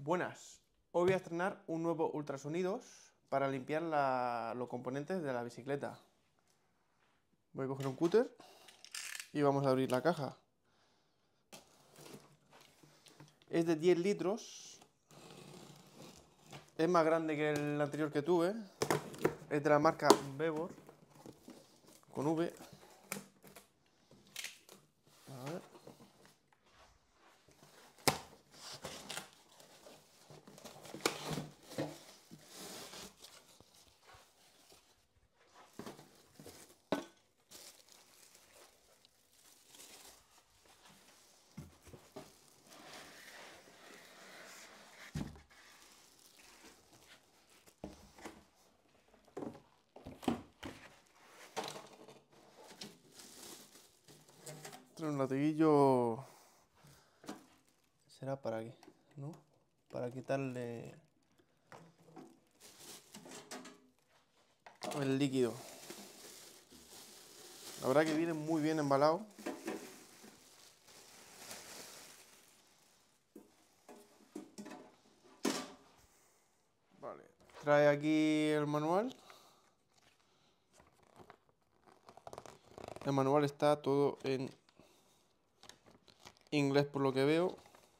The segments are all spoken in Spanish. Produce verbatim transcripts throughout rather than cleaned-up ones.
Buenas, hoy voy a estrenar un nuevo ultrasonidos para limpiar la- los componentes de la bicicleta. Voy a coger un cúter y vamos a abrir la caja. Es de diez litros, es más grande que el anterior que tuve, es de la marca Bevor, con V. A ver. Trae un latiguillo, será para aquí, ¿no? Para quitarle el líquido. La verdad que viene muy bien embalado. Vale. Trae aquí el manual. El manual está todo en inglés por lo que veo,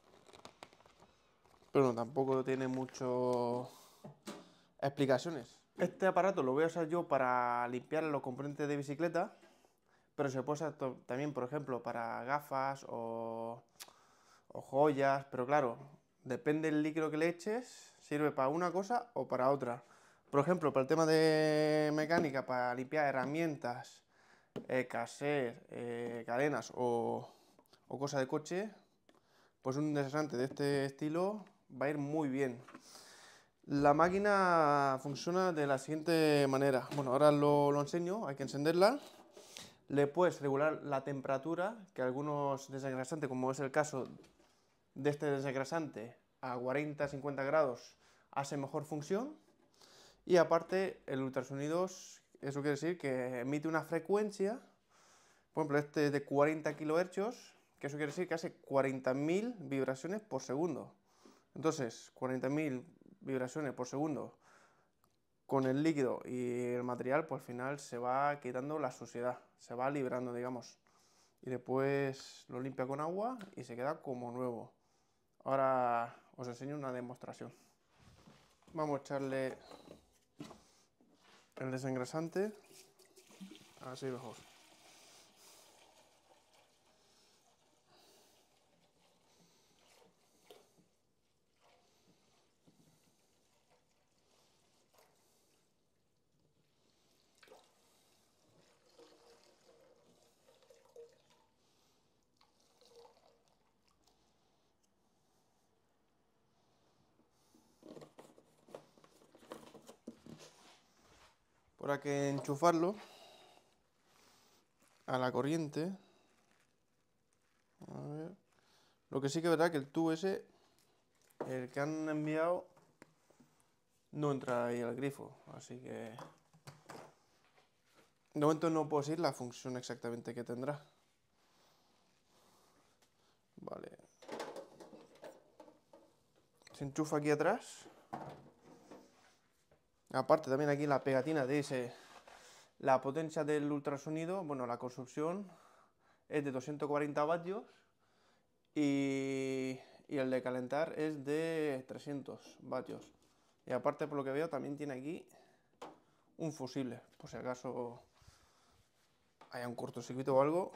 pero no, tampoco tiene muchas explicaciones. Este aparato lo voy a usar yo para limpiar los componentes de bicicleta, pero se puede usar también, por ejemplo, para gafas o, o joyas, pero claro, depende del líquido que le eches, sirve para una cosa o para otra. Por ejemplo, para el tema de mecánica, para limpiar herramientas, eh, cassette, eh, cadenas o, o cosas de coche, pues un desodorante de este estilo va a ir muy bien. La máquina funciona de la siguiente manera. Bueno, ahora lo, lo enseño, hay que encenderla. Le puedes regular la temperatura, que algunos desengrasantes, como es el caso de este desengrasante, a cuarenta a cincuenta grados hace mejor función. Y aparte, el ultrasonidos, eso quiere decir que emite una frecuencia, por ejemplo, este es de cuarenta kilohercios, que eso quiere decir que hace cuarenta mil vibraciones por segundo. Entonces, cuarenta mil vibraciones por segundo con el líquido y el material, pues al final se va quitando la suciedad, se va liberando, digamos. Y después lo limpia con agua y se queda como nuevo. Ahora os enseño una demostración. Vamos a echarle el desengrasante, así mejor. Por aquí enchufarlo a la corriente. A ver. Lo que sí que es verdad que el tubo ese, el que han enviado, no entra ahí al grifo, así que de momento no puedo decir la función exactamente que tendrá. Vale. Se enchufa aquí atrás. Aparte también aquí la pegatina dice la potencia del ultrasonido, bueno, la consumición es de doscientos cuarenta vatios y, y el de calentar es de trescientos vatios. Y aparte, por lo que veo, también tiene aquí un fusible, por si acaso haya un cortocircuito o algo,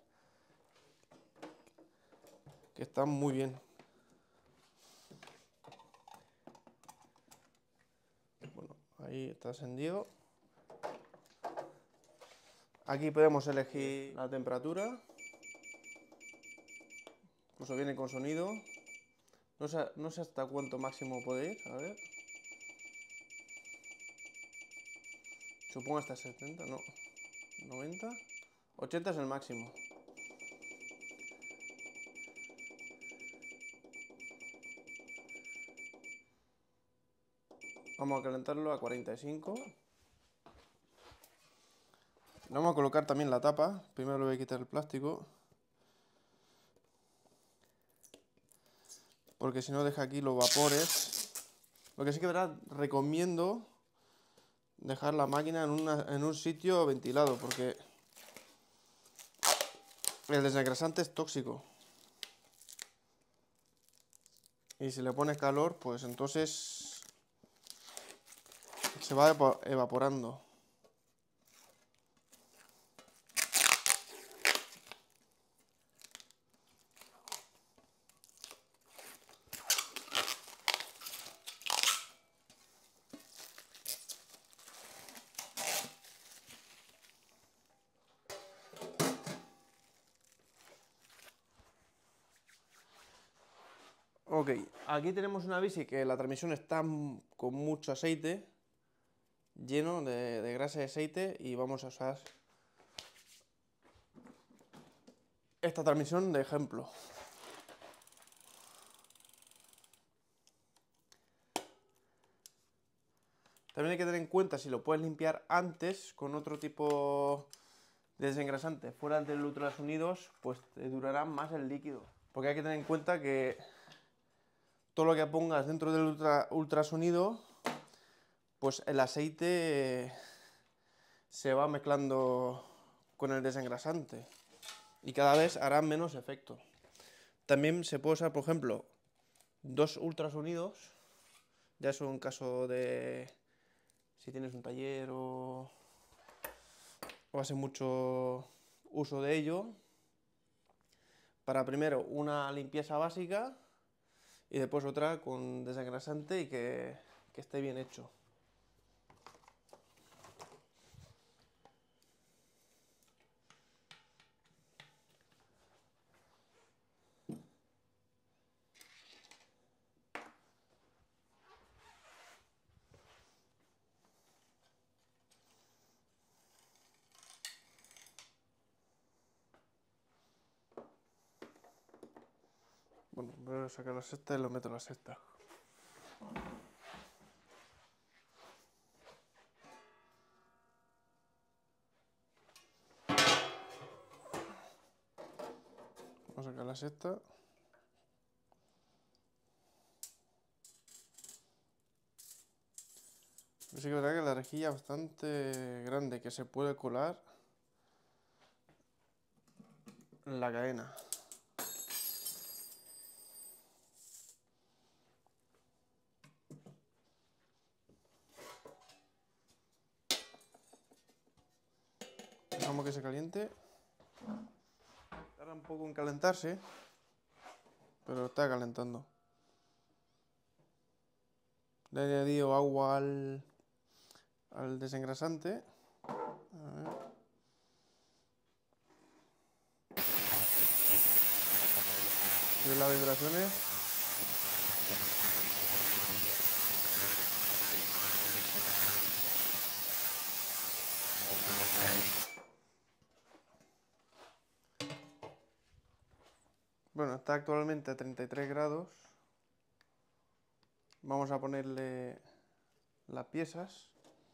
que está muy bien. Bueno, ahí está encendido. Aquí podemos elegir la temperatura. Incluso viene con sonido. No sé, no sé hasta cuánto máximo puede ir, a ver. Supongo hasta setenta, no. noventa. ochenta es el máximo. Vamos a calentarlo a cuarenta y cinco. Vamos a colocar también la tapa. Primero le voy a quitar el plástico. porque si no deja aquí los vapores. Lo que sí que verás, recomiendo dejar la máquina en, una, en un sitio ventilado, porque el desengrasante es tóxico. Y si le pones calor, pues entonces se va evaporando. Ok, aquí tenemos una bici que la transmisión está con mucho aceite, lleno de, de grasa y aceite, y vamos a usar esta transmisión de ejemplo. También hay que tener en cuenta si lo puedes limpiar antes con otro tipo de desengrasante fuera del ultrasonidos, pues te durará más el líquido. Porque hay que tener en cuenta que todo lo que pongas dentro del ultra, ultrasonido, pues el aceite se va mezclando con el desengrasante y cada vez hará menos efecto. También se puede usar, por ejemplo, dos ultrasonidos, ya eso en caso de si tienes un taller o, o haces mucho uso de ello, para primero una limpieza básica y después otra con desengrasante y que, que esté bien hecho. Bueno, voy a sacar la sexta y lo meto en la sexta. Vamos a sacar la sexta. Sí que es verdad que la rejilla es bastante grande, que se puede colar en la cadena. Dejamos que se caliente. Tarda un poco en calentarse, pero está calentando. Le he añadido agua al, al desengrasante. A ver. ¿Ves las vibraciones? Bueno, está actualmente a treinta y tres grados. Vamos a ponerle las piezas.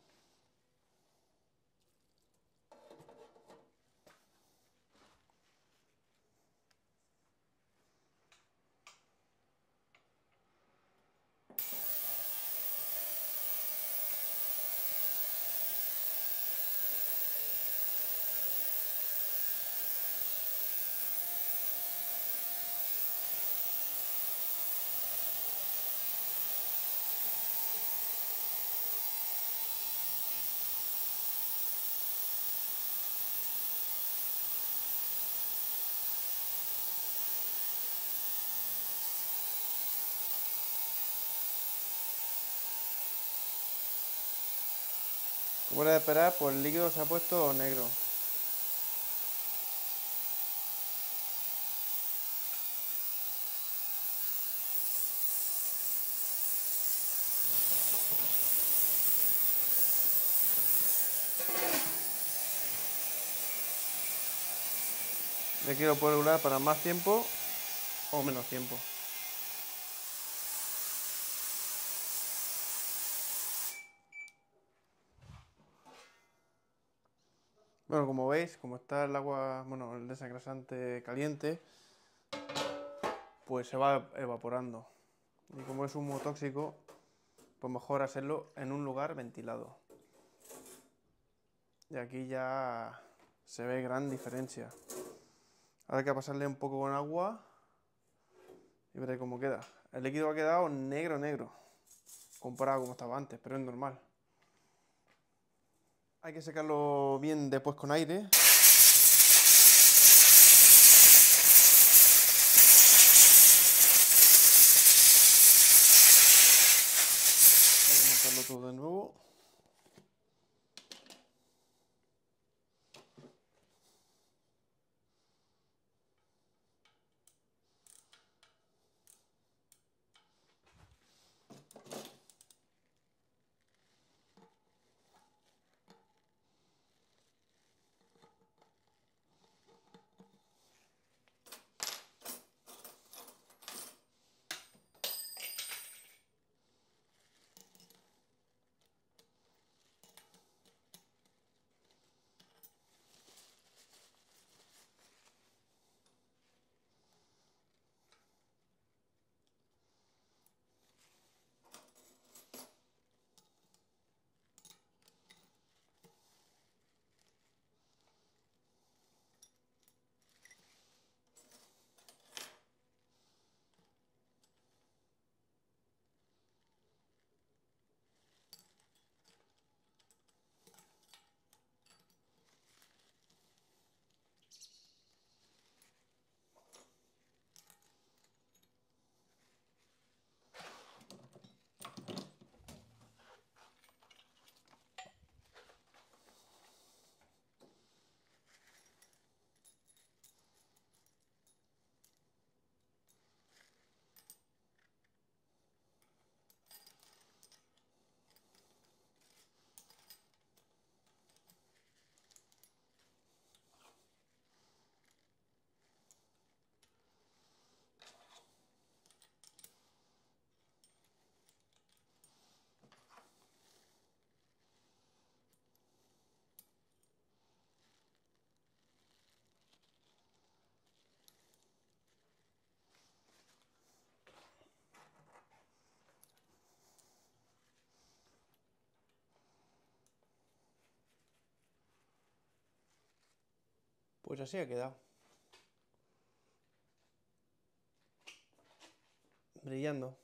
Como era de esperar, pues el líquido se ha puesto negro. Le quiero poder durar para más tiempo o menos tiempo. Bueno, como veis, como está el agua, bueno, el desengrasante caliente, pues se va evaporando. Y como es humo tóxico, pues mejor hacerlo en un lugar ventilado. Y aquí ya se ve gran diferencia. Ahora hay que pasarle un poco con agua y veré cómo queda. El líquido ha quedado negro, negro, comparado a como estaba antes, pero es normal. Hay que secarlo bien después con aire. Hay que montarlo todo de nuevo. Pues así ha quedado. Brillando.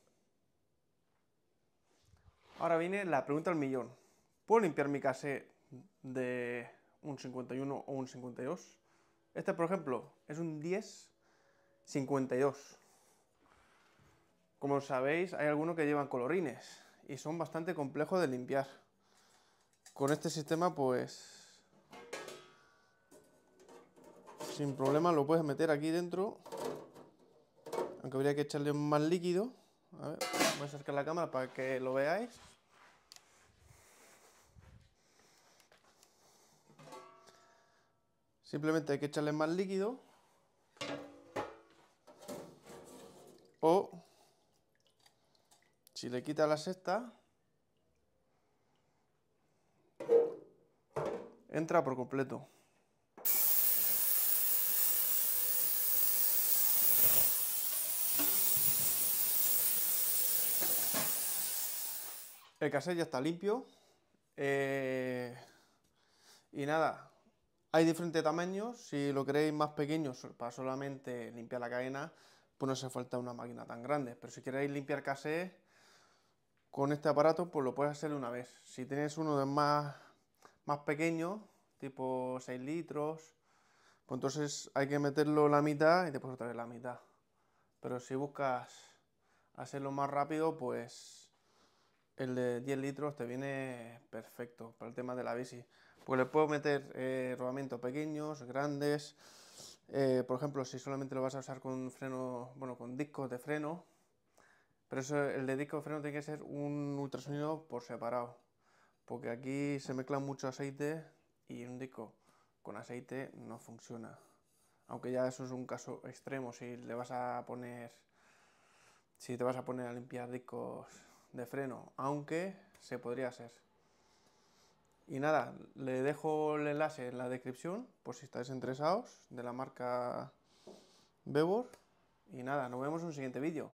Ahora viene la pregunta del millón. ¿Puedo limpiar mi casé de un cincuenta y uno o un cincuenta y dos? Este, por ejemplo, es un diez cincuenta y dos. Como sabéis, hay algunos que llevan colorines y son bastante complejos de limpiar. Con este sistema, pues, sin problema lo puedes meter aquí dentro, aunque habría que echarle más líquido. A ver, voy a acercar la cámara para que lo veáis. Simplemente hay que echarle más líquido. O, si le quita la sexta, entra por completo. El casé ya está limpio. Eh, y nada, hay diferentes tamaños. Si lo queréis más pequeño para solamente limpiar la cadena, pues no hace falta una máquina tan grande. Pero si queréis limpiar casé con este aparato, pues lo puedes hacer una vez. Si tienes uno de más, más pequeño, tipo seis litros, pues entonces hay que meterlo la mitad y después otra vez la mitad. Pero si buscas hacerlo más rápido, pues el de diez litros te viene perfecto para el tema de la bici. Pues le puedo meter eh, rodamientos pequeños, grandes. Eh, por ejemplo, si solamente lo vas a usar con freno, bueno, con discos de freno. Pero eso, el de disco de freno tiene que ser un ultrasonido por separado. Porque aquí se mezcla mucho aceite y un disco con aceite no funciona. Aunque ya eso es un caso extremo. Si le vas a poner, si te vas a poner a limpiar discos de freno, aunque se podría hacer. Y nada, le dejo el enlace en la descripción por si estáis interesados, de la marca Bebor. Y nada, nos vemos en un siguiente vídeo.